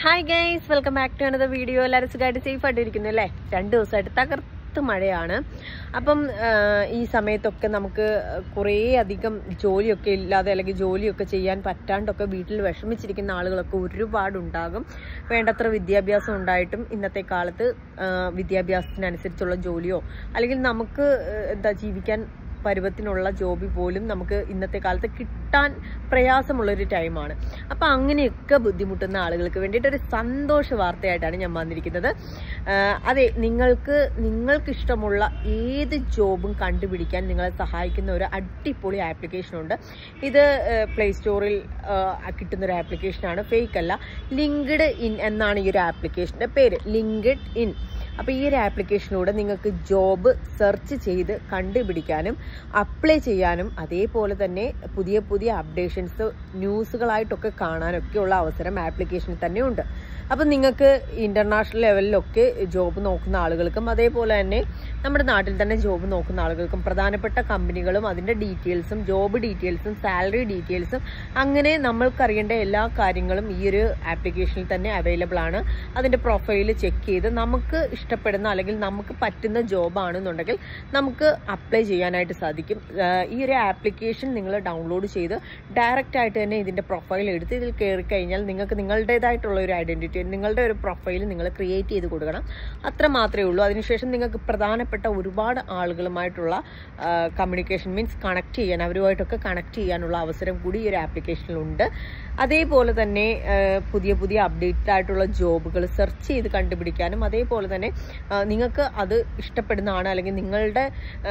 Hi guys, welcome back to another video. എല്ലാവരും സുഖമായിട്ട് safe ആയിട്ട് ഇരിക്കുന്നു അല്ലേ? 2 ദിവസമായിട്ട് തകർത്ത് മഴയാണ്. അപ്പം ഈ സമയത്തൊക്കെ നമുക്ക് കുറേ അധികം ജോലിയൊക്കെ ഇല്ലാതെ അല്ലെങ്കിൽ ജോലിയൊക്കെ ചെയ്യാൻ പറ്റാണ്ടൊക്കെ വീട്ടിൽ വിഷമിച്ചിരിക്കുന്ന ആളുകളൊക്കെ ഒരുപാടുണ്ടാകും. വേണ്ടത്ര വിദ്യാഭ്യാസം ഉണ്ടായിട്ടും ഇന്നത്തെ കാലത്ത് വിദ്യാഭ്യാസത്തിനനുസരിച്ചുള്ള ജോലിയോ അല്ലെങ്കിൽ നമുക്ക് ജീവിക്കാൻ പരുവത്തിനുള്ള ജോബി പോലും നമുക്ക് ഇന്നത്തെ കാലത്ത് കിട്ടാൻ പ്രയാസമുള്ളൊരു ടൈമാണ്. അപ്പം അങ്ങനെയൊക്കെ ബുദ്ധിമുട്ടുന്ന ആളുകൾക്ക് വേണ്ടിയിട്ട് ഒരു സന്തോഷ വാർത്തയായിട്ടാണ് ഞാൻ വന്നിരിക്കുന്നത്. അതെ, നിങ്ങൾക്ക് ഇഷ്ടമുള്ള ഏത് ജോബും കണ്ടുപിടിക്കാൻ നിങ്ങളെ സഹായിക്കുന്ന ഒരു അടിപൊളി ആപ്ലിക്കേഷനുണ്ട്. ഇത് പ്ലേ സ്റ്റോറിൽ കിട്ടുന്നൊരു ആപ്ലിക്കേഷനാണ്, ഫേക്ക് അല്ല. ലിങ്ക്ഡ് ഇൻ എന്നാണ് ഈ ഒരു ആപ്ലിക്കേഷൻ്റെ പേര്, ലിങ്ക്ഡ് ഇൻ. അപ്പോൾ ഈ ഒരു ആപ്ലിക്കേഷനിലൂടെ നിങ്ങൾക്ക് ജോബ് സെർച്ച് ചെയ്ത് കണ്ടുപിടിക്കാനും അപ്ലൈ ചെയ്യാനും അതേപോലെ തന്നെ പുതിയ പുതിയ അപ്ഡേഷൻസ് ന്യൂസുകളായിട്ടൊക്കെ കാണാനൊക്കെയുള്ള അവസരം ആപ്ലിക്കേഷനിൽ തന്നെ ഉണ്ട്. അപ്പം നിങ്ങൾക്ക് ഇൻ്റർനാഷണൽ ലെവലിലൊക്കെ ജോബ് നോക്കുന്ന ആളുകൾക്കും അതേപോലെ തന്നെ നമ്മുടെ നാട്ടിൽ തന്നെ ജോബ് നോക്കുന്ന ആളുകൾക്കും പ്രധാനപ്പെട്ട കമ്പനികളും അതിൻ്റെ ഡീറ്റെയിൽസും ജോബ് ഡീറ്റെയിൽസും സാലറി ഡീറ്റെയിൽസും അങ്ങനെ നമ്മൾക്കറിയേണ്ട എല്ലാ കാര്യങ്ങളും ഈ ഒരു ആപ്ലിക്കേഷനിൽ തന്നെ അവൈലബിൾ ആണ്. അതിൻ്റെ പ്രൊഫൈൽ ചെക്ക് ചെയ്ത് നമുക്ക് ഇഷ്ടപ്പെടുന്ന അല്ലെങ്കിൽ നമുക്ക് പറ്റുന്ന ജോബാണെന്നുണ്ടെങ്കിൽ നമുക്ക് അപ്ലൈ ചെയ്യാനായിട്ട് സാധിക്കും. ഈ ഒരു ആപ്ലിക്കേഷൻ നിങ്ങൾ ഡൗൺലോഡ് ചെയ്ത് ഡയറക്റ്റ് ആയിട്ട് തന്നെ ഇതിൻ്റെ പ്രൊഫൈൽ എടുത്ത് ഇതിൽ കയറി കഴിഞ്ഞാൽ നിങ്ങൾക്ക് നിങ്ങളുടേതായിട്ടുള്ള ഒരു ഐഡൻറ്റിറ്റി, നിങ്ങളുടെ ഒരു പ്രൊഫൈൽ നിങ്ങൾ ക്രിയേറ്റ് ചെയ്ത് കൊടുക്കണം. അത്ര മാത്രമേ ഉള്ളൂ. അതിനുശേഷം നിങ്ങൾക്ക് പ്രധാനപ്പെട്ട ഒരുപാട് ആളുകളുമായിട്ടുള്ള കമ്മ്യൂണിക്കേഷൻ മീൻസ് കണക്ട് ചെയ്യാൻ, അവരുമായിട്ടൊക്കെ കണക്ട് ചെയ്യാനുള്ള അവസരം കൂടി ഈ ഒരു ആപ്ലിക്കേഷനിലുണ്ട്. അതേപോലെ തന്നെ പുതിയ പുതിയ അപ്ഡേറ്റഡ് ആയിട്ടുള്ള ജോബുകൾ സെർച്ച് ചെയ്ത് കണ്ടുപിടിക്കാനും അതേപോലെ തന്നെ നിങ്ങൾക്ക് അത് ഇഷ്ടപ്പെടുന്നതാണ് അല്ലെങ്കിൽ നിങ്ങളുടെ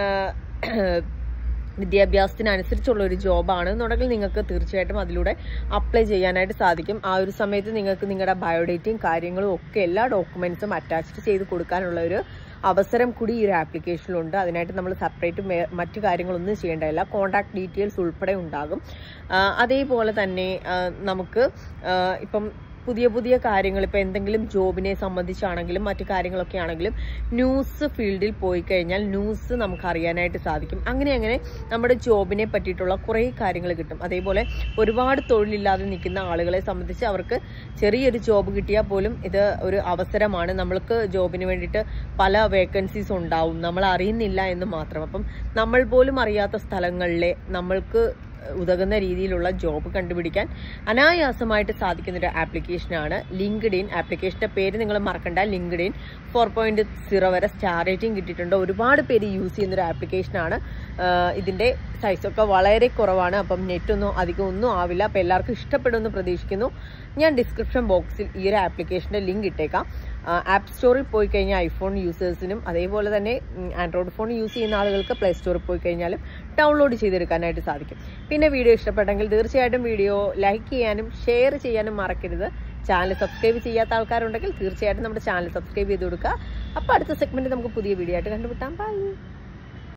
വിദ്യാഭ്യാസത്തിനനുസരിച്ചുള്ള ഒരു ജോബാണ് എന്നുണ്ടെങ്കിൽ നിങ്ങൾക്ക് തീർച്ചയായിട്ടും അതിലൂടെ അപ്ലൈ ചെയ്യാനായിട്ട് സാധിക്കും. ആ ഒരു സമയത്ത് നിങ്ങൾക്ക് നിങ്ങളുടെ ബയോഡേറ്റയും കാര്യങ്ങളും ഒക്കെ എല്ലാ ഡോക്യുമെന്റ്സും അറ്റാച്ച് ചെയ്ത് കൊടുക്കാനുള്ള ഒരു അവസരം കൂടി ഈ ഒരു ആപ്ലിക്കേഷനിലുണ്ട്. അതിനായിട്ട് നമ്മൾ സെപ്പറേറ്റ് മറ്റു കാര്യങ്ങളൊന്നും ചെയ്യേണ്ടതില്ല. കോൺടാക്ട് ഡീറ്റെയിൽസ് ഉൾപ്പെടെ ഉണ്ടാകും. അതേപോലെ തന്നെ നമുക്ക് ഇപ്പം പുതിയ പുതിയ കാര്യങ്ങൾ, ഇപ്പോൾ എന്തെങ്കിലും ജോബിനെ സംബന്ധിച്ചാണെങ്കിലും മറ്റു കാര്യങ്ങളൊക്കെ ആണെങ്കിലും ന്യൂസ് ഫീൽഡിൽ പോയി കഴിഞ്ഞാൽ ന്യൂസ് നമുക്ക് അറിയാനായിട്ട് സാധിക്കും. അങ്ങനെ നമ്മുടെ ജോബിനെ പറ്റിയിട്ടുള്ള കുറേ കാര്യങ്ങൾ കിട്ടും. അതേപോലെ ഒരുപാട് തൊഴിലില്ലാതെ നിൽക്കുന്ന ആളുകളെ സംബന്ധിച്ച് അവർക്ക് ചെറിയൊരു ജോബ് കിട്ടിയാൽ പോലും ഇത് ഒരു അവസരമാണ്. നമ്മൾക്ക് ജോബിന് വേണ്ടിയിട്ട് പല വേക്കൻസീസ് ഉണ്ടാവും, നമ്മൾ അറിയുന്നില്ല എന്ന് മാത്രം. അപ്പം നമ്മൾ പോലും അറിയാത്ത സ്ഥലങ്ങളിലെ നമ്മൾക്ക് ഉതകുന്ന രീതിയിലുള്ള ജോബ് കണ്ടുപിടിക്കാൻ അനായാസമായിട്ട് സാധിക്കുന്ന ഒരു ആപ്ലിക്കേഷനാണ് ലിങ്ക്ഡ് ഇൻ. ആപ്ലിക്കേഷന്റെ പേര് നിങ്ങൾ മറക്കണ്ട, ലിങ്ക്ഡ് ഇൻ. 4.0 വരെ സ്റ്റാർ റേറ്റിംഗ് കിട്ടിയിട്ടുണ്ട്. ഒരുപാട് പേര് യൂസ് ചെയ്യുന്ന ഒരു ആപ്ലിക്കേഷനാണ്. ഇതിന്റെ സൈസൊക്കെ വളരെ കുറവാണ്. അപ്പം നെറ്റൊന്നും അധികം ഒന്നും ആവില്ല. അപ്പം എല്ലാവർക്കും ഇഷ്ടപ്പെടുമെന്ന് പ്രതീക്ഷിക്കുന്നു. ഞാൻ ഡിസ്ക്രിപ്ഷൻ ബോക്സിൽ ഈ ഒരു ആപ്ലിക്കേഷന്റെ ലിങ്ക് ഇട്ടേക്കാം. ആപ്പ് സ്റ്റോറിൽ പോയി കഴിഞ്ഞാൽ ഐഫോൺ യൂസേഴ്സിനും അതേപോലെ തന്നെ ആൻഡ്രോയിഡ് ഫോൺ യൂസ് ചെയ്യുന്ന ആളുകൾക്ക് പ്ലേ സ്റ്റോറിൽ പോയി കഴിഞ്ഞാലും ഡൗൺലോഡ് ചെയ്തെടുക്കാനായിട്ട് സാധിക്കും. പിന്നെ വീഡിയോ ഇഷ്ടപ്പെട്ടെങ്കിൽ തീർച്ചയായിട്ടും വീഡിയോ ലൈക്ക് ചെയ്യാനും ഷെയർ ചെയ്യാനും മറക്കരുത്. ചാനൽ സബ്സ്ക്രൈബ് ചെയ്യാത്ത ആൾക്കാരുണ്ടെങ്കിൽ തീർച്ചയായിട്ടും നമ്മുടെ ചാനൽ സബ്സ്ക്രൈബ് ചെയ്ത് കൊടുക്കുക. അപ്പോൾ അടുത്ത സെഗ്മെന്റ് നമുക്ക് പുതിയ വീഡിയോ ആയിട്ട് കണ്ടുമുട്ടാം. ബൈ.